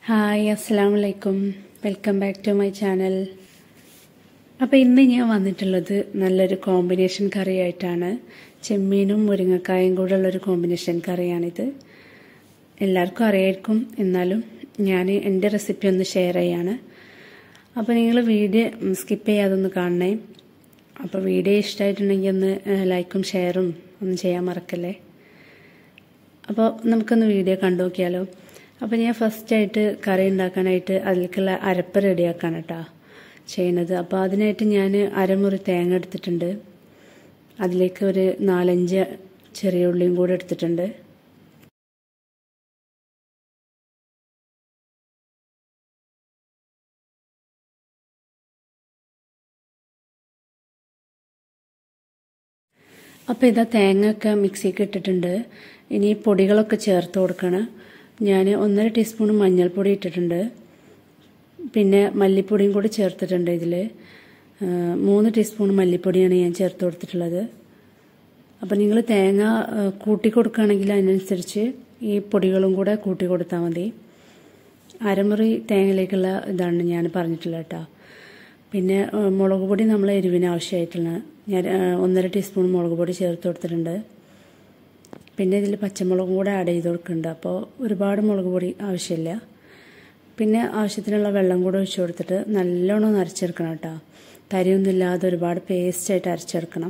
Hi അസ്സലാമലൈക്കും welcome back to my channel. അപ്പോൾ ഇന്ന് ഞാൻ വന്നിട്ടുള്ളത് നല്ലൊരു കോമ്പിനേഷൻ കറിയായിട്ടാണ്. ചെമ്മീനും മുരിങ്ങക്കായും കൂടെ ഉള്ളൊരു കോമ്പിനേഷൻ കറിയാണിത്. എല്ലാവർക്കും അറിയായിരിക്കും, എന്നാലും ഞാൻ എൻ്റെ റെസിപ്പി ഒന്ന് ഷെയർ ചെയ്യാണ്. അപ്പോൾ നിങ്ങൾ വീഡിയോ സ്കിപ്പ് ചെയ്യാതൊന്ന് കാണണേ. അപ്പോൾ വീഡിയോ ഇഷ്ടമായിട്ടുണ്ടെങ്കിൽ ഒന്ന് ലൈക്കും ഷെയറും ഒന്ന് ചെയ്യാൻ മറക്കല്ലേ. അപ്പോൾ നമുക്കൊന്ന് വീഡിയോ കണ്ടു നോക്കിയാലോ. അപ്പോൾ ഞാൻ ഫസ്റ്റായിട്ട് കറി ഉണ്ടാക്കാനായിട്ട് അതിലേക്കുള്ള അരപ്പ് റെഡിയാക്കാണ് കേട്ടോ ചെയ്യുന്നത്. അപ്പോൾ അതിനായിട്ട് ഞാൻ അരമുറി തേങ്ങ എടുത്തിട്ടുണ്ട്. അതിലേക്ക് ഒരു 4-5 ചെറിയ ഉള്ളിയും കൂടെ എടുത്തിട്ടുണ്ട്. അപ്പോൾ ഇതാ തേങ്ങയൊക്കെ മിക്സിക്ക് ഇട്ടിട്ടുണ്ട്. ഇനി പൊടികളൊക്കെ ചേർത്ത് കൊടുക്കണം. ഞാൻ 1.5 ടീസ്പൂൺ മഞ്ഞൾപ്പൊടി ഇട്ടിട്ടുണ്ട്. പിന്നെ മല്ലിപ്പൊടിയും കൂടി ചേർത്തിട്ടുണ്ട്. ഇതിൽ 3 ടീസ്പൂൺ മല്ലിപ്പൊടിയാണ് ഞാൻ ചേർത്ത് കൊടുത്തിട്ടുള്ളത്. അപ്പോൾ നിങ്ങൾ തേങ്ങ കൂട്ടി കൊടുക്കുകയാണെങ്കിൽ അതിനനുസരിച്ച് ഈ പൊടികളും കൂടെ കൂട്ടി കൊടുത്താൽ മതി. അരമുറി തേങ്ങയിലേക്കുള്ള ഇതാണ് ഞാൻ പറഞ്ഞിട്ടുള്ളത് കേട്ടോ. പിന്നെ മുളക് പൊടി നമ്മൾ എരിവിന് ആവശ്യമായിട്ടുള്ള ഞാൻ 1.5 ടീസ്പൂൺ മുളക് പൊടി ചേർത്ത് കൊടുത്തിട്ടുണ്ട്. പിന്നെ ഇതിൽ പച്ചമുളകും കൂടെ ആഡ് ചെയ്ത് കൊടുക്കുന്നുണ്ട്. അപ്പോൾ ഒരുപാട് മുളക് പൊടി ആവശ്യമില്ല. പിന്നെ ആവശ്യത്തിനുള്ള വെള്ളം കൂടെ ഒഴിച്ച് കൊടുത്തിട്ട് നല്ലോണം അരച്ചെടുക്കണം കേട്ടോ. തരിയൊന്നും ഇല്ലാതെ ഒരുപാട് പേസ്റ്റായിട്ട് അരച്ചെടുക്കണം.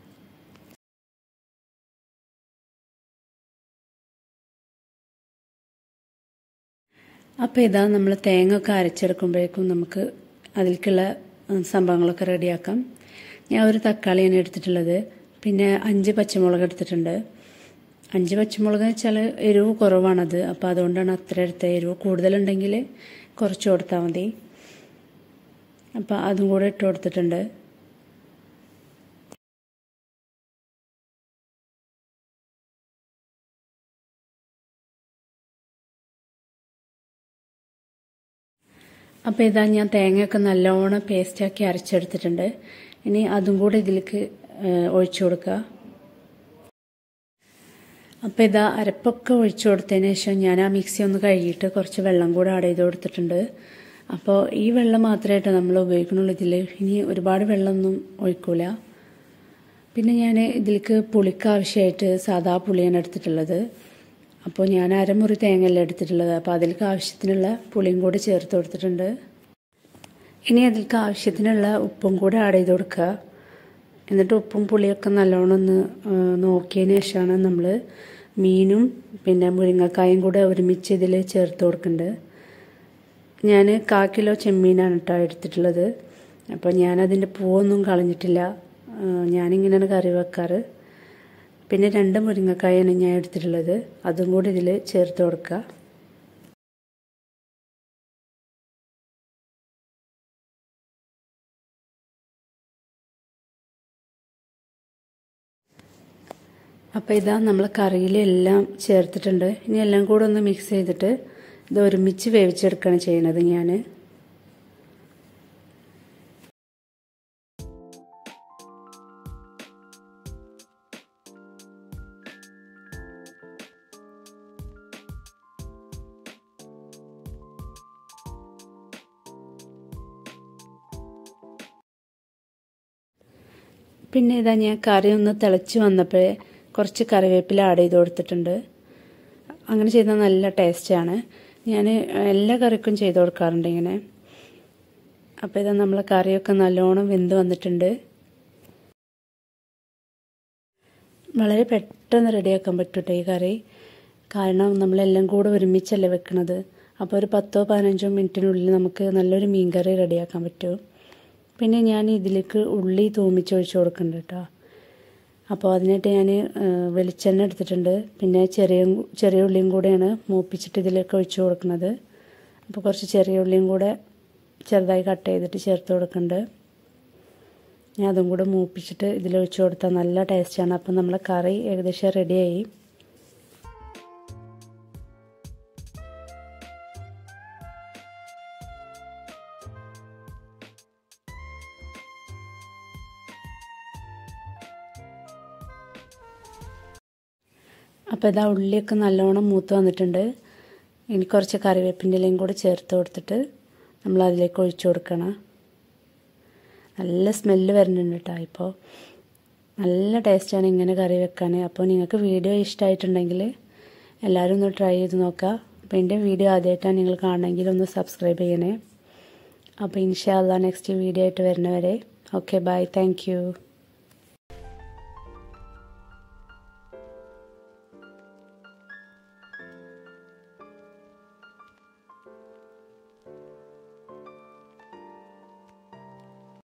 അപ്പോൾ ഇതാ നമ്മൾ തേങ്ങ ഒക്കെ അരച്ചെടുക്കുമ്പോഴേക്കും നമുക്ക് അതിലേക്കുള്ള സംഭവങ്ങളൊക്കെ റെഡിയാക്കാം. ഞാൻ ഒരു തക്കാളിയാണ് എടുത്തിട്ടുള്ളത്. പിന്നെ 5 പച്ചമുളക് എടുത്തിട്ടുണ്ട്. 5 പച്ചമുളക് വെച്ചാൽ എരിവ് കുറവാണത്. അപ്പോൾ അതുകൊണ്ടാണ് അത്ര എടുത്ത. എരിവ് കൂടുതലുണ്ടെങ്കിൽ കുറച്ച് കൊടുത്താൽ മതി. അപ്പോൾ അതും കൂടെ ഇട്ട് കൊടുത്തിട്ടുണ്ട്. അപ്പോൾ ഇതാ ഞാൻ തേങ്ങയൊക്കെ നല്ലോണം പേസ്റ്റാക്കി അരച്ചെടുത്തിട്ടുണ്ട്. ഇനി അതും കൂടെ ഇതിലേക്ക് ഒഴിച്ചു കൊടുക്കുക. അപ്പോൾ ഇതാ അരപ്പൊക്കെ ഒഴിച്ചു കൊടുത്തതിന് ശേഷം ഞാൻ ആ മിക്സി ഒന്ന് കഴുകിയിട്ട് കുറച്ച് വെള്ളം കൂടെ ആഡ് ചെയ്ത് കൊടുത്തിട്ടുണ്ട്. അപ്പോൾ ഈ വെള്ളം മാത്രമായിട്ട് നമ്മൾ ഉപയോഗിക്കണുള്ളൂ ഇതിൽ. ഇനി ഒരുപാട് വെള്ളമൊന്നും ഒഴിക്കൂല. പിന്നെ ഞാൻ ഇതിലേക്ക് പുളിക്ക് ആവശ്യമായിട്ട് സാദാ പുളിയാണ് എടുത്തിട്ടുള്ളത്. അപ്പോൾ ഞാൻ അരമുറി തേങ്ങയല്ല എടുത്തിട്ടുള്ളത്. അപ്പോൾ അതിലേക്ക് ആവശ്യത്തിനുള്ള പുളിയും കൂടി ചേർത്ത് കൊടുത്തിട്ടുണ്ട്. ഇനി അതിലേക്ക് ആവശ്യത്തിനുള്ള ഉപ്പും കൂടെ ആഡ് ചെയ്ത് കൊടുക്കുക. എന്നിട്ട് ഉപ്പും പുളിയൊക്കെ നല്ലോണം ഒന്ന് നോക്കിയതിന് ശേഷമാണ് നമ്മൾ മീനും പിന്നെ മുരിങ്ങക്കായും കൂടെ ഒരുമിച്ച് ഇതിൽ ചേർത്ത് കൊടുക്കുന്നുണ്ട്. ഞാൻ 1/4 കിലോ ചെമ്മീനാണ് കേട്ടോ എടുത്തിട്ടുള്ളത്. അപ്പോൾ ഞാനതിൻ്റെ പൂവൊന്നും കളഞ്ഞിട്ടില്ല. ഞാനിങ്ങനെയാണ് കറി വെക്കാറ്. പിന്നെ 2 മുരിങ്ങക്കായാണ് ഞാൻ എടുത്തിട്ടുള്ളത്. അതും കൂടി ഇതിൽ ചേർത്ത് കൊടുക്കുക. അപ്പോൾ ഇതാ നമ്മൾ കറിയിലെല്ലാം ചേർത്തിട്ടുണ്ട്. ഇനി എല്ലാം കൂടെ ഒന്ന് മിക്സ് ചെയ്തിട്ട് ഇത് ഒരുമിച്ച് വേവിച്ചെടുക്കുകയാണ് ചെയ്യുന്നത് ഞാൻ. പിന്നെ ഇതാ ഞാൻ കറി ഒന്ന് തിളച്ച് വന്നപ്പോഴേ കുറച്ച് കറിവേപ്പില ആഡ് ചെയ്ത് കൊടുത്തിട്ടുണ്ട്. അങ്ങനെ ചെയ്താൽ നല്ല ടേസ്റ്റാണ്. ഞാൻ എല്ലാ കറിക്കും ചെയ്ത് കൊടുക്കാറുണ്ട് ഇങ്ങനെ. അപ്പോൾ ഇതാ നമ്മളെ കറിയൊക്കെ നല്ലോണം വെന്ത് വന്നിട്ടുണ്ട്. വളരെ പെട്ടെന്ന് റെഡിയാക്കാൻ പറ്റൂട്ടോ ഈ കറി. കാരണം നമ്മളെല്ലാം കൂടെ ഒരുമിച്ചല്ലേ വെക്കണത്. അപ്പോൾ ഒരു 10-15 മിനിറ്റിനുള്ളിൽ നമുക്ക് നല്ലൊരു മീൻ കറി റെഡിയാക്കാൻ പറ്റും. പിന്നെ ഞാൻ ഇതിലേക്ക് ഉള്ളി തൂമിച്ചൊഴിച്ച് കൊടുക്കുന്നുണ്ട് കേട്ടോ. അപ്പോൾ അതിനായിട്ട് ഞാൻ വെളിച്ചെണ്ണ എടുത്തിട്ടുണ്ട്. പിന്നെ ചെറിയ ഉള്ളിയും കൂടെയാണ് മൂപ്പിച്ചിട്ട് ഇതിലേക്ക് ഒഴിച്ച് കൊടുക്കുന്നത്. അപ്പോൾ കുറച്ച് ചെറിയ ഉള്ളിയും കൂടെ ചെറുതായി കട്ട് ചെയ്തിട്ട് ചേർത്ത് കൊടുക്കുന്നുണ്ട്. ഞാൻ അതും കൂടെ മൂപ്പിച്ചിട്ട് ഇതിലൊഴിച്ച് കൊടുത്താൽ നല്ല ടേസ്റ്റാണ്. അപ്പം നമ്മളെ കറി ഏകദേശം റെഡിയായി. അപ്പോൾ ഇതാ ഉള്ളിയൊക്കെ നല്ലോണം മൂത്ത് വന്നിട്ടുണ്ട്. ഇനി കുറച്ച് കറിവേപ്പിൻ്റെ ഇലയും കൂടി ചേർത്ത് കൊടുത്തിട്ട് നമ്മൾ അതിലേക്ക് ഒഴിച്ചു കൊടുക്കണം. നല്ല സ്മെല്ല് വരുന്നുണ്ട് കേട്ടോ. ഇപ്പോൾ നല്ല ടേസ്റ്റാണ് ഇങ്ങനെ കറി വെക്കാൻ. അപ്പോൾ നിങ്ങൾക്ക് വീഡിയോ ഇഷ്ടമായിട്ടുണ്ടെങ്കിൽ എല്ലാവരും ഒന്ന് ട്രൈ ചെയ്ത് നോക്കുക. അപ്പോൾ എൻ്റെ വീഡിയോ ആദ്യമായിട്ടാണ് നിങ്ങൾ കാണണമെങ്കിൽ ഒന്ന് സബ്സ്ക്രൈബ് ചെയ്യണേ. അപ്പോൾ ഇൻഷാ അല്ലാഹ് നെക്സ്റ്റ് വീഡിയോ ആയിട്ട് വരുന്നവരെ ഓക്കെ ബൈ, താങ്ക് യു.